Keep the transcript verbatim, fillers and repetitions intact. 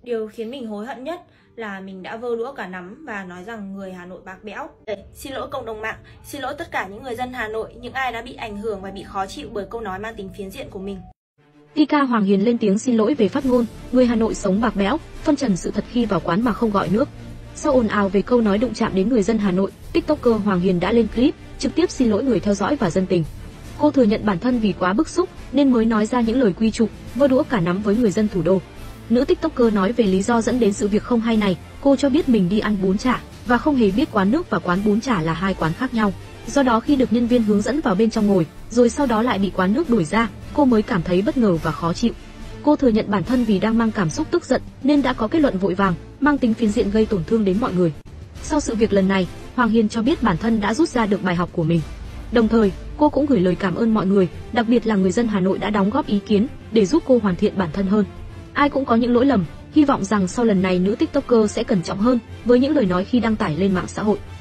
Điều khiến mình hối hận nhất là mình đã vơ đũa cả nắm và nói rằng người Hà Nội bạc bẽo. Xin lỗi cộng đồng mạng, xin lỗi tất cả những người dân Hà Nội, những ai đã bị ảnh hưởng và bị khó chịu bởi câu nói mang tính phiến diện của mình. pê ca Hoàng Hiền lên tiếng xin lỗi về phát ngôn người Hà Nội sống bạc bẽo, phân trần sự thật khi vào quán mà không gọi nước. Sau ồn ào về câu nói đụng chạm đến người dân Hà Nội, TikToker Hoàng Hiền đã lên clip trực tiếp xin lỗi người theo dõi và dân tình. Cô thừa nhận bản thân vì quá bức xúc nên mới nói ra những lời quy chụp, vơ đũa cả nắm với người dân thủ đô. Nữ TikToker nói về lý do dẫn đến sự việc không hay này. Cô cho biết mình đi ăn bún chả và không hề biết quán nước và quán bún chả là hai quán khác nhau. Do đó khi được nhân viên hướng dẫn vào bên trong ngồi, rồi sau đó lại bị quán nước đuổi ra, cô mới cảm thấy bất ngờ và khó chịu. Cô thừa nhận bản thân vì đang mang cảm xúc tức giận nên đã có kết luận vội vàng, mang tính phiến diện gây tổn thương đến mọi người. Sau sự việc lần này, Hoàng Hiền cho biết bản thân đã rút ra được bài học của mình. Đồng thời, cô cũng gửi lời cảm ơn mọi người, đặc biệt là người dân Hà Nội đã đóng góp ý kiến để giúp cô hoàn thiện bản thân hơn. Ai cũng có những lỗi lầm, hy vọng rằng sau lần này nữ TikToker sẽ cẩn trọng hơn với những lời nói khi đăng tải lên mạng xã hội.